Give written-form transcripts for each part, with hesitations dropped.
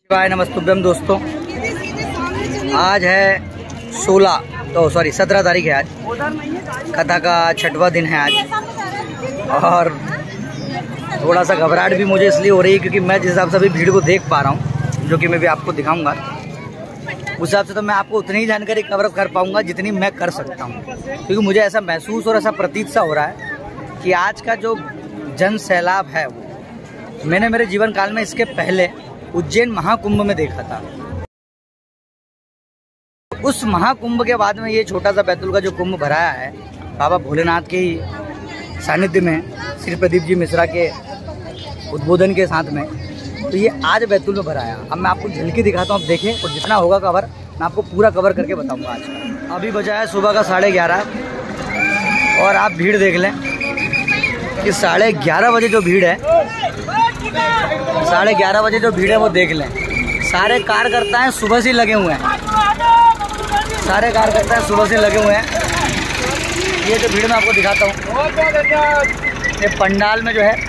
हाय नमस्तुभ्यम दोस्तों, आज है 17 तारीख है। आज कथा का 6वां दिन है आज, और थोड़ा सा घबराहट भी मुझे इसलिए हो रही है क्योंकि मैं जिस हिसाब से अभी भीड़ को देख पा रहा हूँ, जो कि मैं भी आपको दिखाऊंगा, उस हिसाब से तो मैं आपको उतनी ही जानकारी कवर कर पाऊंगा जितनी मैं कर सकता हूँ। क्योंकि मुझे ऐसा महसूस और ऐसा प्रतीत सा हो रहा है कि आज का जो जन सैलाब है वो मैंने मेरे जीवन काल में इसके पहले उज्जैन महाकुंभ में देखा था। उस महाकुंभ के बाद में ये छोटा सा बैतूल का जो कुंभ भराया है बाबा भोलेनाथ के ही सानिध्य में श्री प्रदीप जी मिश्रा के उद्बोधन के साथ में, तो ये आज बैतूल में भराया। अब मैं आपको झलकी दिखाता हूँ, आप देखें, और जितना होगा कवर मैं आपको पूरा कवर करके बताऊंगा। आज का अभी बजा है सुबह का 11:30 और आप भीड़ देख लें कि 11:30 बजे जो भीड़ है, 11:30 बजे जो भीड़ है वो देख लें। सारे कार्यकर्ता हैं सुबह से लगे हुए हैं, सारे कार्यकर्ता हैं सुबह से लगे हुए हैं। ये जो भीड़ मैं आपको दिखाता हूँ, ये पंडाल में जो है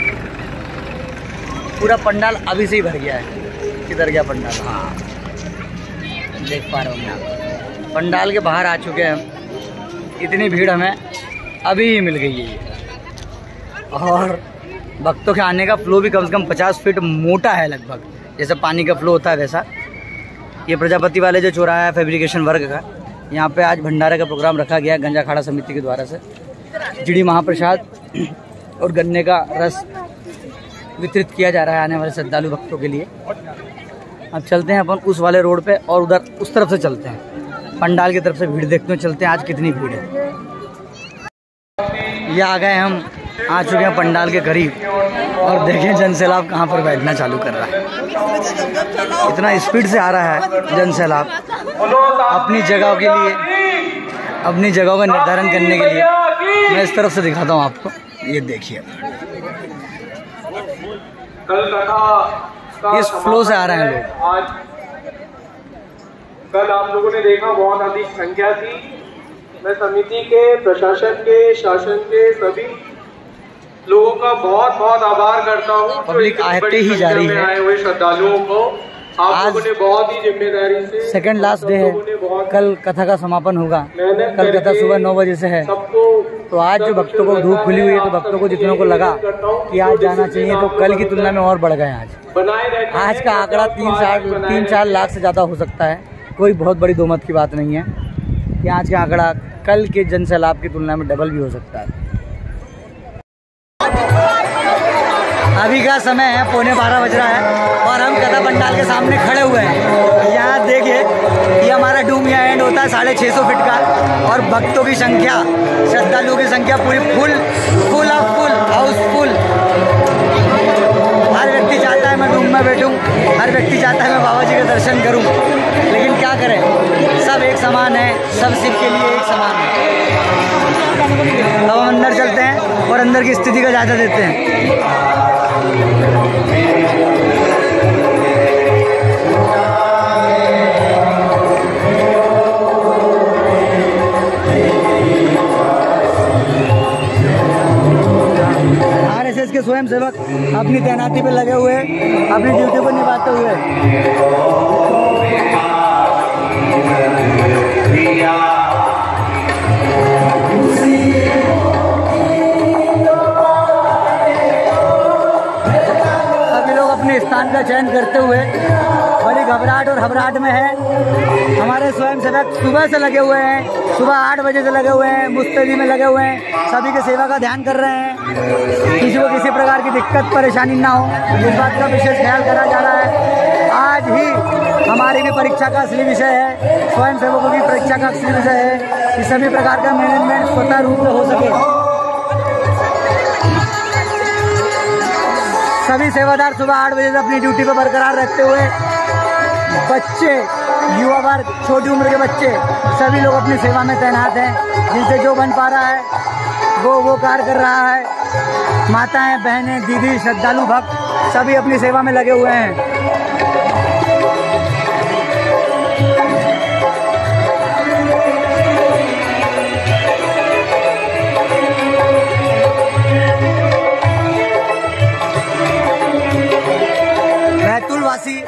पूरा पंडाल अभी से ही भर गया है। किधर गया पंडाल? हाँ, देख पा रहे होंगे आप, पंडाल के बाहर आ चुके हैं हम। इतनी भीड़ हमें अभी ही मिल गई है, और भक्तों के आने का फ्लो भी कम से कम 50 फीट मोटा है लगभग, जैसे पानी का फ्लो होता है वैसा। ये प्रजापति वाले जो चौराहा है फैब्रिकेशन वर्ग का, यहाँ पे आज भंडारे का प्रोग्राम रखा गया है गंजा अखाड़ा समिति के द्वारा से। जिड़ी महाप्रसाद और गन्ने का रस वितरित किया जा रहा है आने वाले श्रद्धालु भक्तों के लिए। अब चलते हैं अपन उस वाले रोड पे, और उधर उस तरफ से चलते हैं, पंडाल की तरफ से भीड़ देखते हैं। चलते हैं आज कितनी भीड़ है। ये आ गए, हम आ चुके हैं पंडाल के करीब, और देखें जन सैलाब कहाँ पर बैठना चालू कर रहा है। इतना स्पीड से आ रहा है जन सैलाब अपनी जगह के लिए, अपनी जगहों का निर्धारण करने के लिए। मैं इस तरफ से दिखाता हूँ आपको, ये देखिए इस फ्लो से आ रहे हैं लोग। कल आप लोगों ने देखा बहुत अधिक संख्या थी। मैं समिति के, प्रशासन के, शासन के सभी लोगों का बहुत बहुत आभार करता हूँ। पब्लिक आते ही जा रही है। आए हुए श्रद्धालुओं को आप लोगों ने बहुत ही जिम्मेदारी से, सेकंड लास्ट डे है, कल कथा का समापन होगा। कल कथा सुबह 9 बजे से है, तो आज जो भक्तों को धूप खुली हुई है, तो भक्तों को जितनों को लगा कि आज जाना चाहिए, तो कल की तुलना में और बढ़ गए। आज का आंकड़ा 3-4 लाख से ज़्यादा हो सकता है। कोई बहुत बड़ी दोमत की बात नहीं है कि आज का आंकड़ा कल के जन सैलाब की तुलना में डबल भी हो सकता है। अभी का समय है 11:15 बज रहा है, और हम कथा पंडाल के सामने खड़े हुए हैं। यहाँ देखिए, ये हमारा डूम यहाँ एंड होता है 650 फीट का, और भक्तों की संख्या, श्रद्धालुओं की संख्या पूरी फुल हाउसफुल। हर व्यक्ति चाहता है मैं डूम में बैठूं, हर व्यक्ति चाहता है मैं बाबा जी का दर्शन करूं, लेकिन क्या करें, सब एक समान है, सब शिव के लिए एक समान है। अब हम अंदर चलते हैं और अंदर की स्थिति का जायजा देते हैं। आरएसएस के स्वयं सेवक अपनी तैनाती पे लगे हुए, अपनी ड्यूटी को निभाते हुए। सभी लोग अपने स्थान का चयन करते हुए बड़ी घबराहट और घबराहट में है। हमारे स्वयं सेवक सुबह से लगे हुए हैं, सुबह 8 बजे से लगे हुए हैं, मुस्तैदी में लगे हुए हैं, सभी के सेवा का ध्यान कर रहे हैं। किसी को किसी प्रकार की दिक्कत परेशानी ना हो, इस बात का विशेष ख्याल करा जा रहा है। आज ही हमारी भी परीक्षा का असली विषय है, स्वयं सेवकों की परीक्षा का असली विषय है कि सभी प्रकार का मैनेजमेंट स्वतः रूप में हो सके। सभी सेवादार सुबह 8 बजे से अपनी ड्यूटी पर बरकरार रहते हुए, बच्चे, युवा वर्ग, छोटी उम्र के बच्चे, सभी लोग अपनी सेवा में तैनात हैं। जिनसे जो बन पा रहा है वो कार्य कर रहा है। माताएं, बहनें, दीदी, श्रद्धालु भक्त सभी अपनी सेवा में लगे हुए हैं।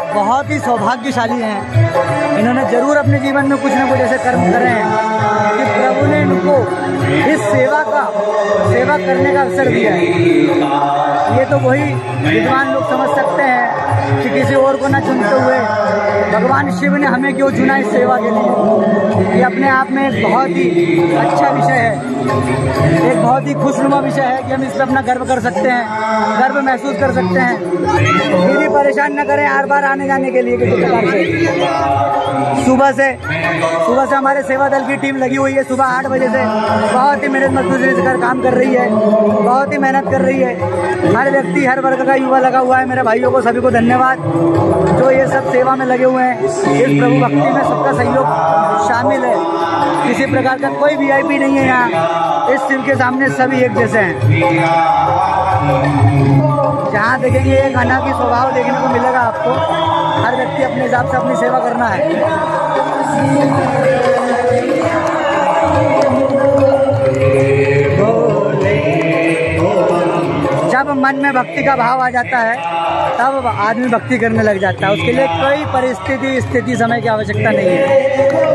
बहुत ही सौभाग्यशाली हैं। इन्होंने जरूर अपने जीवन में कुछ न कुछ ऐसे कर्म करे हैं कि प्रभु ने इनको इस सेवा करने का अवसर दिया है। ये तो वही विद्वान लोग समझ सकते हैं कि किसी और को न चुनते हुए भगवान शिव ने हमें क्यों चुना इस सेवा के लिए। ये अपने आप में एक बहुत ही अच्छा विषय है, एक बहुत ही खुशनुमा विषय है कि हम इस पर अपना गर्व कर सकते हैं, गर्व महसूस कर सकते हैं। दीदी परेशान न करें हर बार आने जाने के लिए किसी प्रकार से। सुबह से हमारे सेवा दल की टीम लगी हुई है। सुबह 8 बजे से बहुत ही मेहनत मजदूरी से काम कर रही है, बहुत ही मेहनत कर रही है। हर व्यक्ति, हर वर्ग का युवा लगा हुआ है। मेरे भाइयों को सभी को धन्यवाद जो ये सब सेवा में लगे हुए हैं। इस प्रभु भक्ति में सबका सहयोग शामिल है। किसी प्रकार का कोई VIP नहीं है यहाँ। इस शिव के सामने सभी एक जैसे हैं। जहाँ देखेंगे एक अनोखी स्वभाव देखने को मिलेगा आपको। हर व्यक्ति अपने हिसाब से अपनी सेवा करना है। जब मन में भक्ति का भाव आ जाता है तब आदमी भक्ति करने लग जाता है। उसके लिए कोई परिस्थिति, स्थिति, समय की आवश्यकता नहीं है।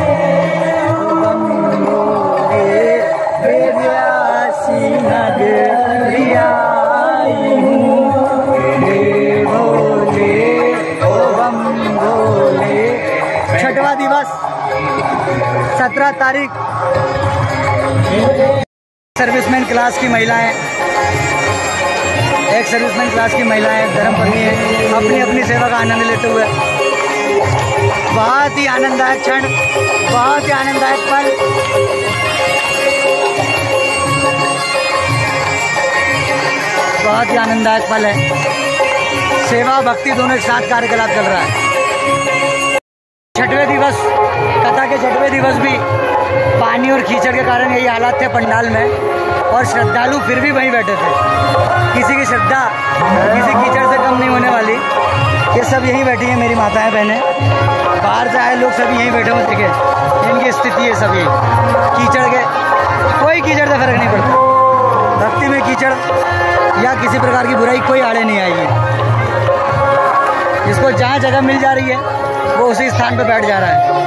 छठवां दिवस 17 तारीख। सर्विसमैन क्लास की महिलाएं, एक सर्विसमैन क्लास की महिलाएं धर्मपत्नी है, अपनी अपनी सेवा का आनंद लेते हुए बहुत ही आनंददायक क्षण, बहुत ही आनंददायक पल। बहुत ही आनंददायक पल है। सेवा भक्ति दोनों एक साथ कार्यकलाप चल रहा है। छठवें दिवस, कथा के छठवें दिवस भी पानी और कीचड़ के कारण यही हालात थे पंडाल में, और श्रद्धालु फिर भी वहीं बैठे थे। किसी की श्रद्धा किसी कीचड़ से कम नहीं होने वाली। ये सब यहीं बैठी हैं मेरी माताएं बहनें, बाहर से आए लोग सभी यहीं बैठे हुए थे। इनकी स्थिति है सभी कीचड़ के, कोई कीचड़ से फर्क नहीं पड़ता। भक्ति में कीचड़ या किसी प्रकार की बुराई कोई आड़े नहीं आई है। जिसको जहाँ जगह मिल जा रही है वो उसी स्थान पर बैठ जा रहा है।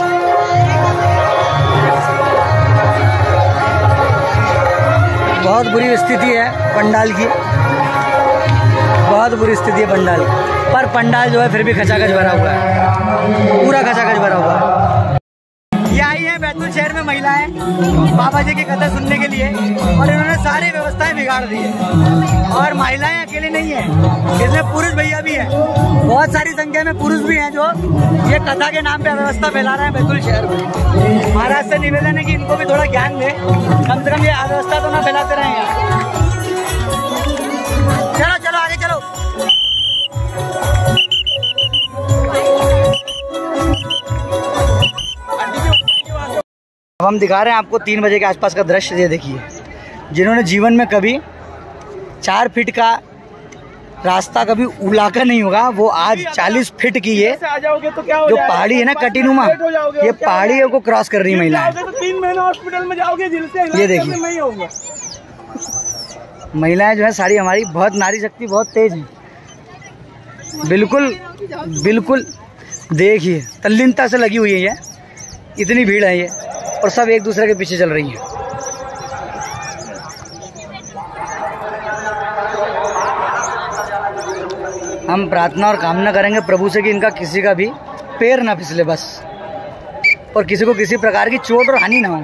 बहुत बुरी स्थिति है पंडाल की, बहुत बुरी स्थिति है पंडाल की। पर पंडाल जो है फिर भी खचाखच भरा हुआ है, पूरा खचाखच भरा हुआ है। ये आई है बैतूल शहर में महिलाएं बाबा जी की कथा सुनने के लिए, और इन्होंने सारी व्यवस्थाएं बिगाड़ दी है। और महिलाएं अकेले नहीं है, इसमें पुरुष भैया भी है, बहुत सारी संख्या में पुरुष भी हैं जो ये कथा के नाम पे अव्यवस्था फैला रहे हैं बैतूल शहर में। महाराज से निवेदन है कि इनको भी थोड़ा ज्ञान दें, कम से कम ये अव्यवस्था तो ना फैलाते रहे यहाँ। चलो चलो आगे चलो। अब हम दिखा रहे हैं आपको 3 बजे के आसपास का दृश्य। ये देखिए, जिन्होंने जीवन में कभी 4 फीट का रास्ता कभी उलाका नहीं होगा, वो आज 40 फीट की ये जो पहाड़ी है ना कटीनुमा, ये पहाड़ी को क्रॉस कर रही महिलाएं। 3 महीने हॉस्पिटल में जाओगे ये देखिए, महिलाएं जो है सारी हमारी बहुत नारी शक्ति बहुत तेज है। बिल्कुल बिल्कुल देखिए तल्लीनता से लगी हुई है ये, इतनी भीड़ है ये, और सब एक दूसरे के पीछे चल रही है। हम प्रार्थना और कामना करेंगे प्रभु से कि इनका किसी का भी पैर ना फिसले बस, और किसी को किसी प्रकार की चोट और हानि ना हो।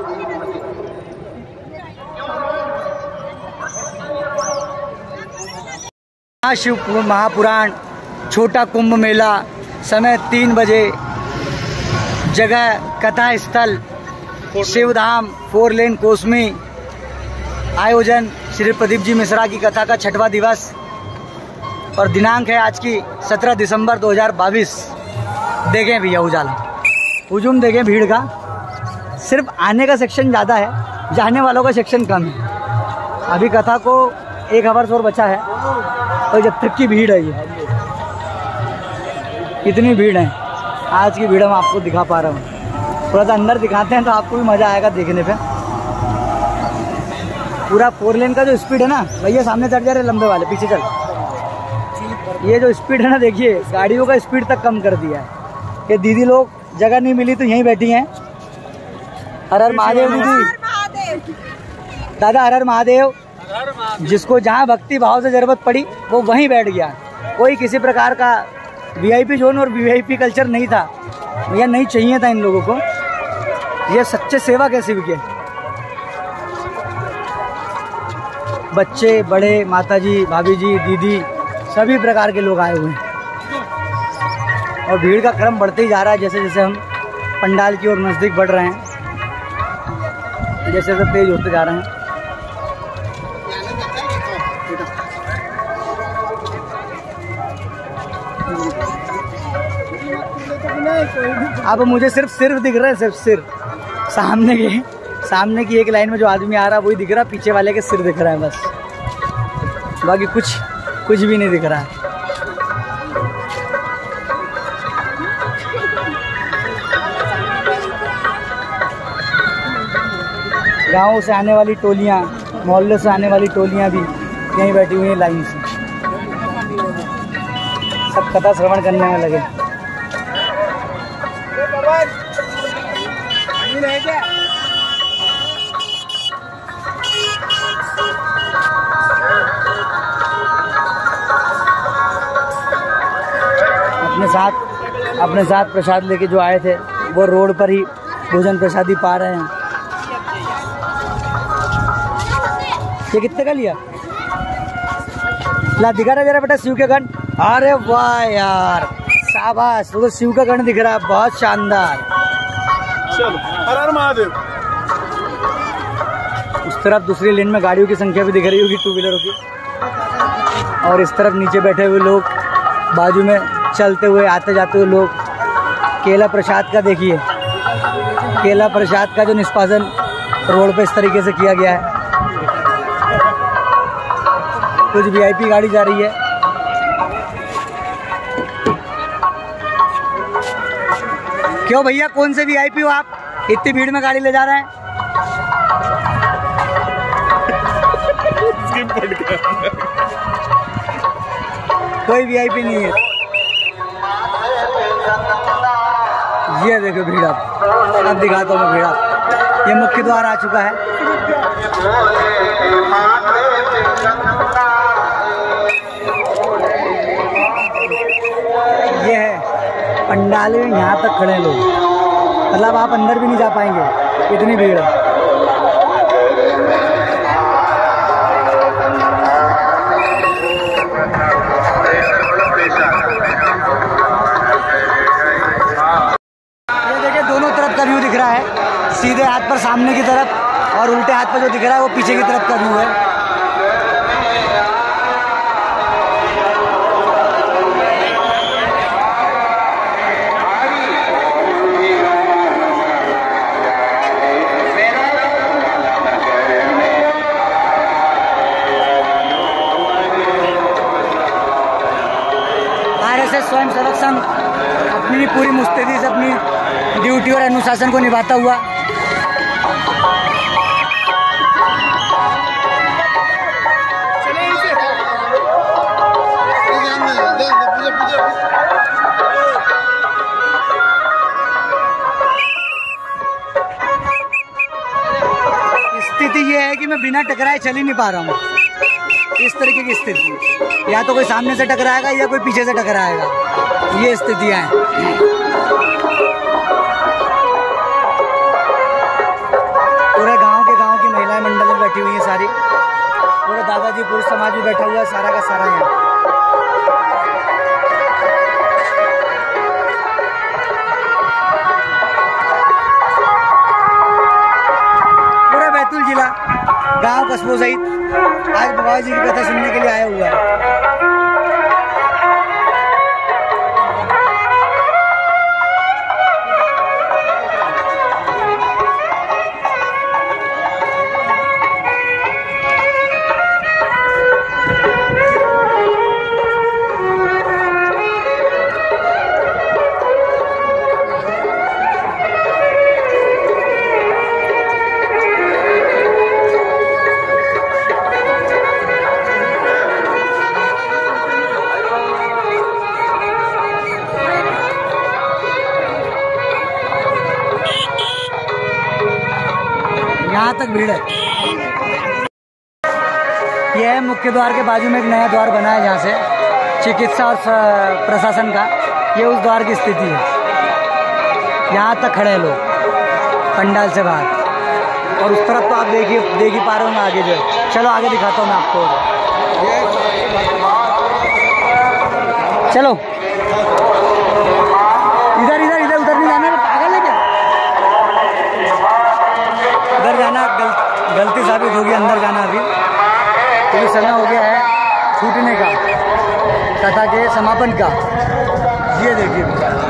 शिव महापुराण छोटा कुंभ मेला, समय 3 बजे, जगह कथा स्थल शिवधाम 4 लेन कोसमी, आयोजन श्री प्रदीप जी मिश्रा की कथा का 6वां दिवस, और दिनांक है आज की 17 दिसंबर 2022। देखें भैया उजाला, हुजूम देखें भीड़ का, सिर्फ आने का सेक्शन ज़्यादा है, जाने वालों का सेक्शन कम है। अभी कथा को 1 आवर्स और बचा है, और जब तक की भीड़ है ये, इतनी भीड़ है। आज की भीड़ हम आपको दिखा पा रहा हूँ, थोड़ा सा अंदर दिखाते हैं तो आपको भी मज़ा आएगा देखने पे। पूरा 4 लेन का जो स्पीड है ना भैया, सामने चढ़ जा रहे लंबे वाले, पीछे चल। ये जो स्पीड है ना, देखिए गाड़ियों का स्पीड तक कम कर दिया है। कि दीदी लोग जगह नहीं मिली तो यहीं बैठी हैं। हर हर महादेव दीदी, दादा हर हर महादेव। जिसको जहाँ भक्ति भाव से जरूरत पड़ी वो वहीं बैठ गया। कोई किसी प्रकार का वीआईपी जोन और वीआईपी कल्चर नहीं था भैया, नहीं चाहिए था इन लोगों को। ये सच्चे सेवा कैसे बिके। बच्चे बड़े, माताजी, भाभी जी, दीदी, सभी प्रकार के लोग आए हुए हैं और भीड़ का क्रम बढ़ते ही जा रहा है। जैसे जैसे हम पंडाल की ओर नज़दीक बढ़ रहे हैं, जैसे जैसे तेज होते जा रहे हैं। अब मुझे सिर्फ दिख रहा है, सिर्फ सामने की एक लाइन में जो आदमी आ रहा है वही दिख रहा है, पीछे वाले के सिर दिख रहा है बस, बाकी कुछ भी नहीं दिख रहा है। गाँव से आने वाली टोलियाँ, मोहल्ले से आने वाली टोलियाँ भी यहीं बैठी हुई हैं लाइन से, सब कथा श्रवण करने में लगे। अपने साथ प्रसाद लेके जो आए थे वो रोड पर ही भोजन प्रसादी पा रहे हैं। ये कितने का लिया? ला दिखा रहा जरा बेटा शिव के गण। अरे वाह यार, शाबाश, वो तो शिव का गण दिख रहा है, बहुत शानदार। चलो हर हर महादेव। उस तरफ दूसरी लेन में गाड़ियों की संख्या भी दिख रही होगी, टू व्हीलरों की, और इस तरफ नीचे बैठे हुए लोग, बाजू में चलते हुए आते जाते हुए लोग। केला प्रसाद का देखिए, केला प्रसाद का जो निष्पादन रोड पे इस तरीके से किया गया है। कुछ वीआईपी गाड़ी जा रही है। क्यों भैया, कौन से वीआईपी हो आप, इतनी भीड़ में गाड़ी ले जा रहे हैं? कोई वीआईपी नहीं है। ये देखो भीड़, अब दिखाता हूँ मैं भीड़। ये मुख्य द्वार आ चुका है। ये है पंडाल में, यहाँ तक खड़े लोग, मतलब आप अंदर भी नहीं जा पाएंगे, इतनी भीड़ है। व्यू दिख रहा है, सीधे हाथ पर सामने की तरफ, और उल्टे हाथ पर जो दिख रहा है वो पीछे की तरफ का व्यू है। आरएसएस स्वयं सेवक संघ अपनी पूरी मुस्तैदी से अपनी ड्यूटी और अनुशासन को निभाता हुआ स्थिति ये है कि मैं बिना टकराए चल ही नहीं पा रहा हूँ। इस तरीके की स्थिति, या तो कोई सामने से टकराएगा या कोई पीछे से टकराएगा, ये स्थितियाँ हैं। पूरे गांव की महिलाएं मंडल में बैठी हुई हैं सारी, पूरे दादाजी पुरुष समाज भी बैठा हुआ है, सारा का सारा यहाँ। पूरा बैतूल जिला गांव कस्बों सहित आज बाबा जी की कथा सुनने के लिए आया हुआ है। यहाँ तक भीड़ है। यह है मुख्य द्वार के बाजू में एक नया द्वार बना है जहाँ से चिकित्सा और प्रशासन का, ये उस द्वार की स्थिति है। यहाँ तक खड़े हैं लोग पंडाल से बाहर, और उस तरफ तो आप देख ही पा रहे हो आगे जो है। चलो आगे दिखाता हूँ मैं आपको। चलो इधर इधर इधर उधर नहीं जाना, पागल है क्या? उधर जाना गलती साबित होगी, अंदर जाना अभी क्योंकि समय हो गया है छूटने का, कथा के समापन का। ये देखिए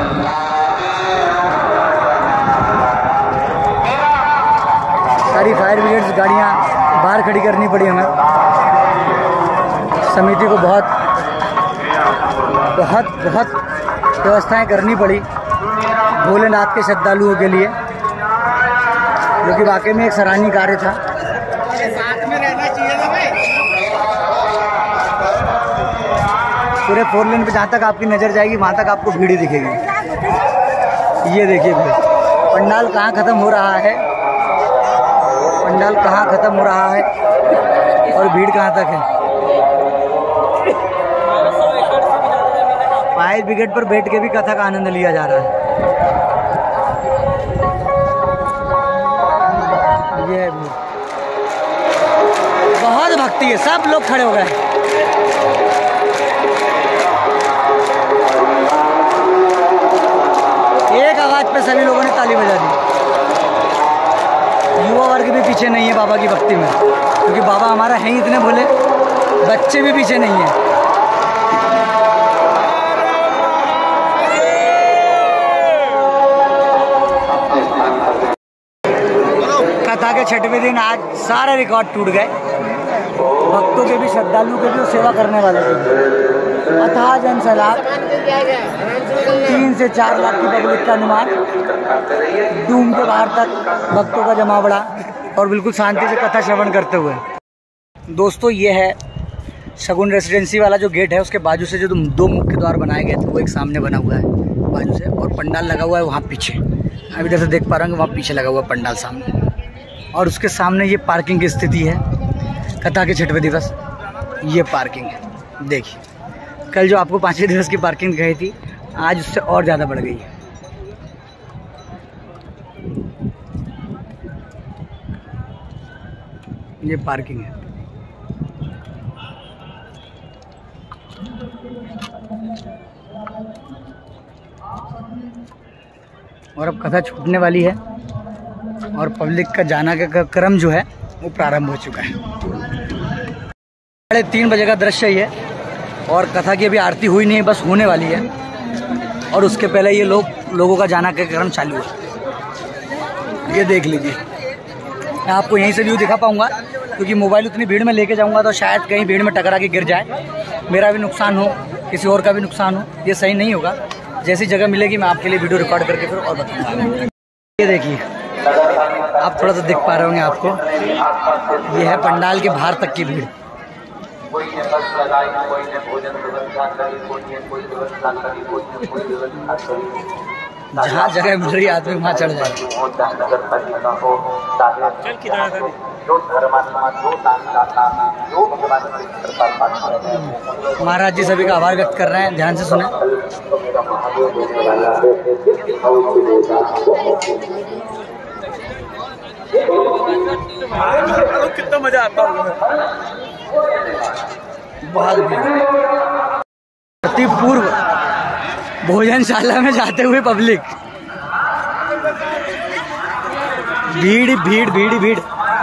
सारी फायर ब्रिगेड गाड़ियाँ बाहर खड़ी करनी पड़ी हमें। समिति को बहुत बहुत बहुत व्यवस्थाएं करनी पड़ी भोलेनाथ के श्रद्धालुओं के लिए, जो कि वाकई में एक सराहनीय कार्य था। पूरे 4 लेन पे जहाँ तक आपकी नज़र जाएगी वहाँ तक आपको भीड़ ही दिखेगी। ये देखिए भीड़, पंडाल कहाँ ख़त्म हो रहा है, पंडाल कहाँ ख़त्म हो रहा है और भीड़ कहाँ तक है। फायर ब्रिगेड पर बैठ के भी कथा का आनंद लिया जा रहा है। ये बहुत भक्ति है, सब लोग खड़े हो गए। एक आवाज पे सभी लोगों ने ताली बजा दी। युवा वर्ग भी पीछे नहीं है बाबा की भक्ति में, क्योंकि बाबा हमारा है ही इतने भोले, बच्चे भी पीछे नहीं है। कथा के 6वें दिन आज सारे रिकॉर्ड टूट गए, भक्तों के भी, श्रद्धालुओं के भी और सेवा करने वाले के भी। अथाह जन सैलाब, 3 से 4 लाख की पब्लिक का अनुमान, डूम के बाहर तक भक्तों का जमावड़ा और बिल्कुल शांति से कथा श्रवण करते हुए। दोस्तों ये है शगुन रेसिडेंसी वाला जो गेट है, उसके बाजू से जो 2 मुख्य द्वार बनाए गए थे वो एक सामने बना हुआ है बाजू से, और पंडाल लगा हुआ है वहाँ पीछे। अभी जैसे देख पा रहे हैं वहाँ पीछे लगा हुआ है पंडाल सामने, और उसके सामने ये पार्किंग की स्थिति है। कथा के 6वें दिवस ये पार्किंग है। देखिए कल जो आपको 5वें दिवस की पार्किंग दिखाई थी, आज उससे और ज़्यादा बढ़ गई है। ये पार्किंग है। और अब कथा छूटने वाली है और पब्लिक का जाना का क्रम जो है वो प्रारंभ हो चुका है। 3:30 बजे का दृश्य ही है और कथा की अभी आरती हुई नहीं है, बस होने वाली है, और उसके पहले ये लोगों का जाना का क्रम चालू है। ये देख लीजिए, मैं आपको यहीं से व्यू दिखा पाऊंगा क्योंकि मोबाइल उतनी भीड़ में लेके जाऊंगा तो शायद कहीं भीड़ में टकरा के गिर जाए, मेरा भी नुकसान हो, किसी और का भी नुकसान हो, ये सही नहीं होगा। जैसी जगह मिलेगी मैं आपके लिए वीडियो रिकॉर्ड करके फिर और बताऊंगा। ये देखिए, आप थोड़ा सा देख पा रहे होंगे, आपको ये है पंडाल के बाहर तक की भीड़। कोई ने बस लगाई, कोई ने भोजन व्यवस्था करी, कोई ने कोई व्यवस्था करी, कोई ने कोई व्यवस्था करी। जहाँ जगह मिल रही आदमी वहाँ चढ़ जाए। महाराज जी सभी का आभार व्यक्त कर रहे हैं, ध्यान से सुने। कितना मजा आता है। बहुत अति पूर्व भोजनशाला में जाते हुए पब्लिक, भीड़ भीड़ भीड़ भीड़।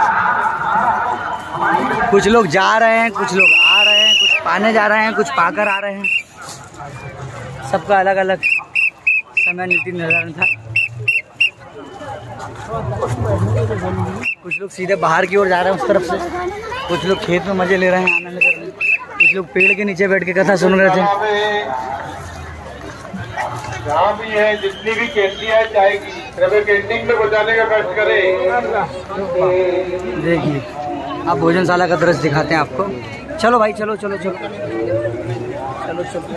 कुछ लोग जा रहे हैं, कुछ लोग आ रहे हैं, कुछ पाने जा रहे हैं, कुछ पाकर आ रहे हैं। सबका अलग अलग समय नीति निर्धारण था। कुछ लोग सीधे बाहर की ओर जा रहे हैं उस तरफ से, कुछ लोग खेत में मजे ले रहे हैं, आनंद कर रहे हैं, कुछ लोग पेड़ के नीचे बैठ के कथा सुन रहे थे। जहाँ भी है, जितनी भी कैंटीन है चाय की, कैंटीन में बचाने का कष्ट करें। देखिए आप भोजनशाला का दृश्य दिखाते हैं आपको। चलो भाई, चलो चलो चलो चलो चलो।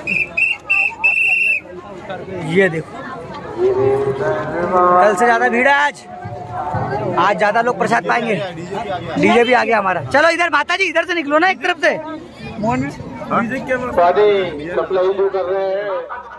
ये देखो, कल से ज़्यादा भीड़ है आज। आज ज्यादा लोग प्रसाद पाएंगे। डीजे भी आ गया हमारा। चलो इधर माता जी, इधर से निकलो ना एक तरफ से। मोहन सप्लाई जो कर रहे हैं